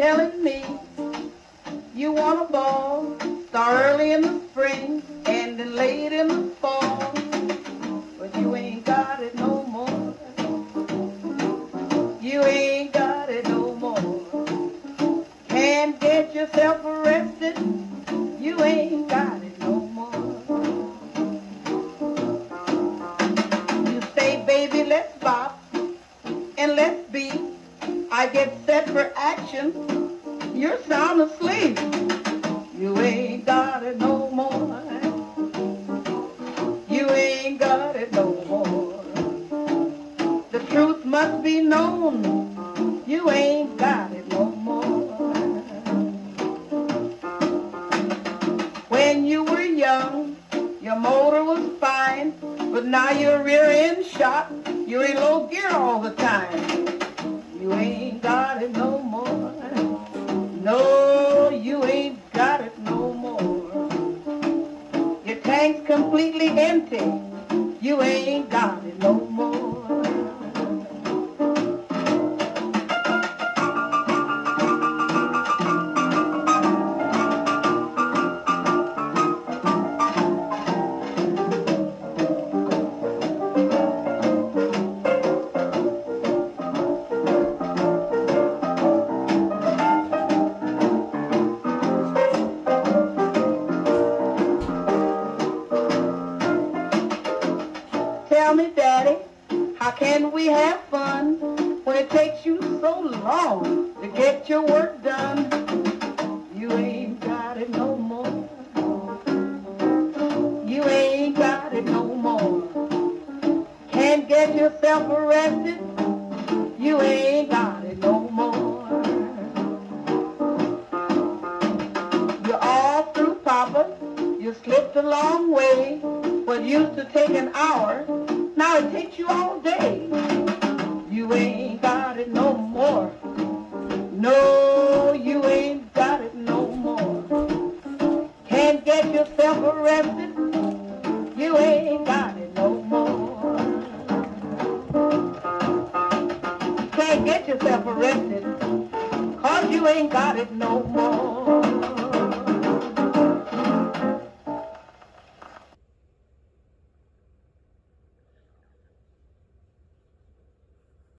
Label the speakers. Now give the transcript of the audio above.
Speaker 1: telling me you want a ball, start early in the spring and then late in the fall, but you ain't got it no more. You ain't got it no more. Can't get yourself arrested. You ain't got it no more. You say, baby, let's bop and let's beat. I get set for action. You're sound asleep. You ain't got it no more. You ain't got it no more. The truth must be known. You ain't got it no more. When you were young, your motor was fine, but now you're rear end shot. You're in low gear all the time. You ain't got it no more. No, you ain't got it no more. Your tank's completely empty. You ain't got it no more. Tell me, Daddy, how can we have fun when it takes you so long to get your work done? You ain't got it no more. You ain't got it no more. Can't get yourself arrested. You ain't got it no more. You're all through, Papa. You slipped a long way. What used to take an hour, now it takes you all day. You ain't got it no more. No, you ain't got it no more. Can't get yourself arrested. You ain't got it no more. Can't get yourself arrested, 'cause you ain't got it no more.